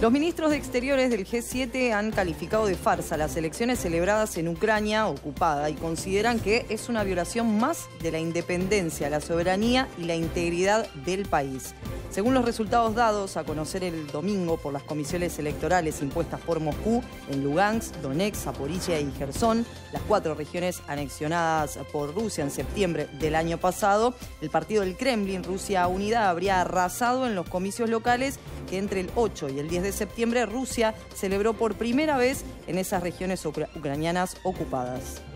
Los ministros de Exteriores del G7 han calificado de farsa las elecciones celebradas en Ucrania ocupada y consideran que es una violación más de la independencia, la soberanía y la integridad del país. Según los resultados dados a conocer el domingo por las comisiones electorales impuestas por Moscú en Lugansk, Donetsk, Zaporizhia y Jersón, las 4 regiones anexionadas por Rusia en septiembre del año pasado, el partido del Kremlin, Rusia Unida, habría arrasado en los comicios locales que entre el 8 y el 10 de septiembre Rusia celebró por primera vez en esas regiones ucranianas ocupadas.